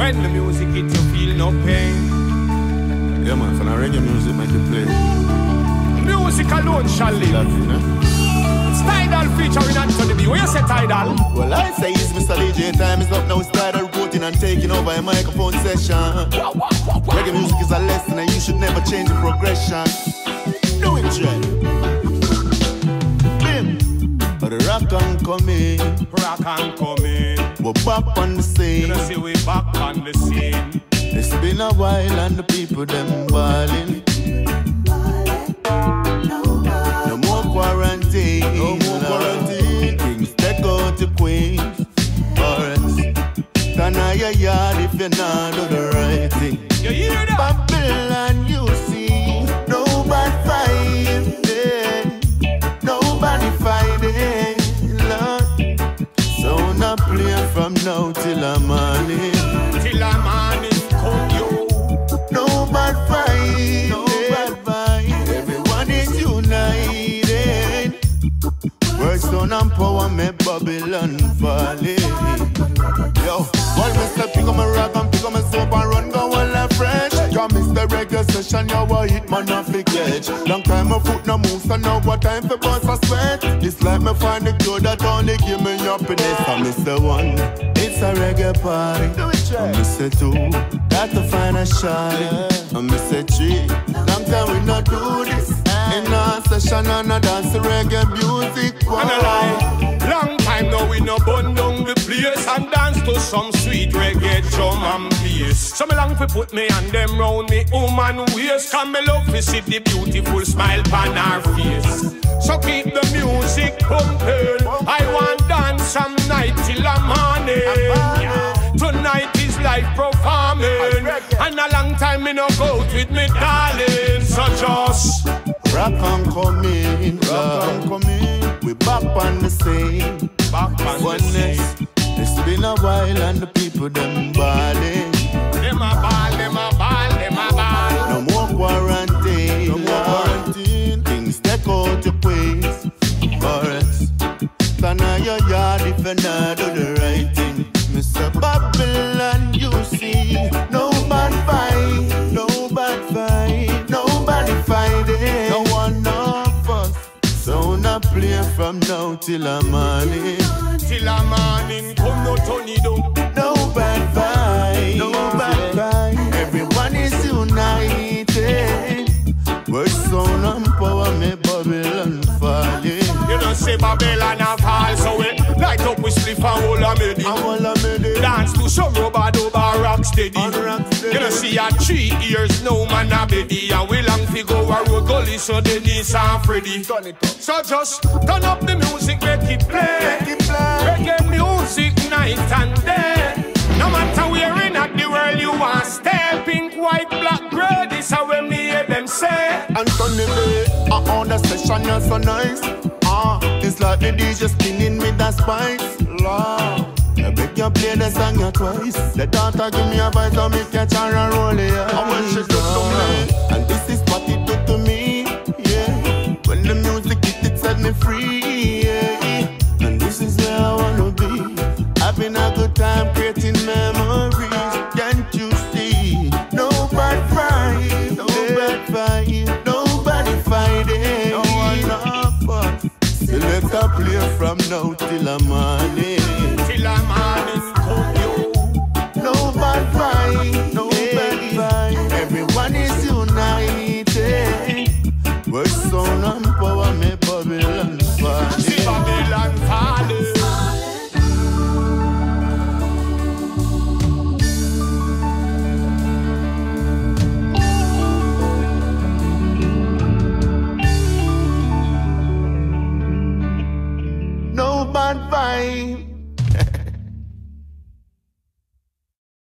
When the music hits, you feel no pain. Yeah, man, for the reggae music make you play. Music alone shall live. It's TYDAL featuring Anthony B. Where you say TYDAL? Well, I say it's Mr. DJ time is up now. It's TYDAL reporting and taking over a microphone session. Reggae music is a lesson and you should never change the progression. Do it, Jay. Bim. The rock and coming. Rock and coming. We're back on the scene. You know, see we back on the scene. It's been a while and the people them balling. No more quarantine. No more quarantine. Things take out the Queens. Alright. Turn on your yard if you not do the right thing. You hear that? Babylon, you see. Nobody fighting. Nobody fighting. Lord. So now play from now till the morning. Till the morning. No bad fight, no bad fight. Everyone is united. Words on and power make Babylon falling. Yo, while Mr. pick up my rap and pick up my soap and run go all that fresh. Come Mr. Reggae session, you a hit man off the edge. Long time my foot no move, so now what time for bust a sweat. It's like me find the cure that only give me happiness. I'm Mr. One, it's a reggae party. I'm Mr. Two, got to find a shot. I'm Mr. Three, long time we not do this. In a session and a dance reggae music. And a lie, long time now we no burn down the place and dance to some sweet reggae drum and bass. So me long to put me and them round me woman waist. Come me love to see the beautiful smile on her face. So keep the music pumping. I want dance some night till the morning. Yeah. Tonight is life performing. And a long time me no go out with me darling. So just rock and come in, rock and come in. We back on the scene, back on Oneness. It's been a while and the people them balling. Them a ball, them a ball, them a ball. No more quarantine, no more quarantine. Things take out your ways. Alright, stand on your yard if you not do the right thing. Mr. Babylon, you see, no bad fight, no bad fight, nobody fighting, no one of us. So now play from now till the morning. Till the morning, come no tornado. No bad fight, no bad fight. Everyone is united. We're sound and power, make Babylon falling. You know say Babylon a fall, so we light up with spliff and hold a medi. Dance to some rubber dubber rock steady. You know see a 3 years no man a beddy. And we long fi go a road gully so the knees are Freddy. So just turn up the music, make it play. Reggae music night and day. No matter where in the world you are, stay pink, white, black, grey. This how we hear them say. Anthony B, on the session you're so nice. It's like the DJ spinning with that spice. Lord, I beg you play the song you twice. The daughter give me a voice and me catch her and roll it. I want she do to me, and this is what it do to me. Yeah, when the music hit, it set me free. Yeah, and this is where I wanna be. Having a good time, creating memories. Can't you see? No bad fight, no bad fight, nobody fighting. No one of us. Select a play from now till the morning. Till the morning, come you. No bad fight, no bad fight. Everyone is united. We're sound and power, make Babylon falling. See Babylon falling. No bad vibe.